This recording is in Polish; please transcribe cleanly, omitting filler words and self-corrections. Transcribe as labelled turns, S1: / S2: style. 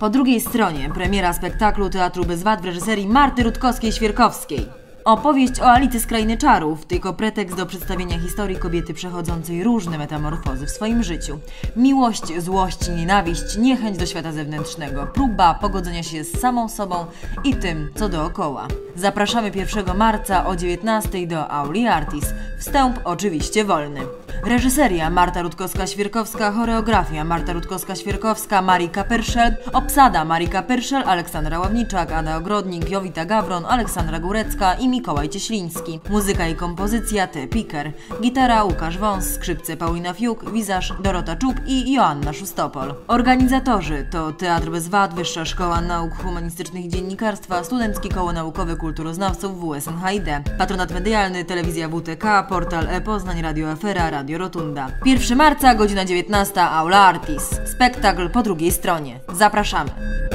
S1: Po drugiej stronie premiera spektaklu Teatru Bez Wad w reżyserii Marty Rutkowskiej-Świerkowskiej. Opowieść o Alicy z Krainy Czarów, tylko pretekst do przedstawienia historii kobiety przechodzącej różne metamorfozy w swoim życiu. Miłość, złość, nienawiść, niechęć do świata zewnętrznego, próba pogodzenia się z samą sobą i tym, co dookoła. Zapraszamy 1 marca o 19:00 do Auli Artis. Wstęp oczywiście wolny. Reżyseria Marta Rutkowska-Świerkowska, choreografia Marta Rutkowska-Świerkowska, Marika Pyrszczel, obsada Marika Pyrszczel, Aleksandra Ławniczak, Ada Ogrodnik, Jowita Gawron, Aleksandra Górecka i Mikołaj Cieśliński. Muzyka i kompozycja T. Piker. Gitara Łukasz Wąs, skrzypce Paulina Fiuk, wizaż Dorota Czub i Joanna Szustopol. Organizatorzy to Teatr Bez Wad, Wyższa Szkoła Nauk Humanistycznych i Dziennikarstwa, Studenckie Koło Naukowe Kulturoznawców WSNHiD. Patronat medialny Telewizja WTK, Portal e-Poznań, Radio Afera, Radio Rotunda. 1 marca, godzina 19:00, Aula Artis. Spektakl po drugiej stronie. Zapraszamy!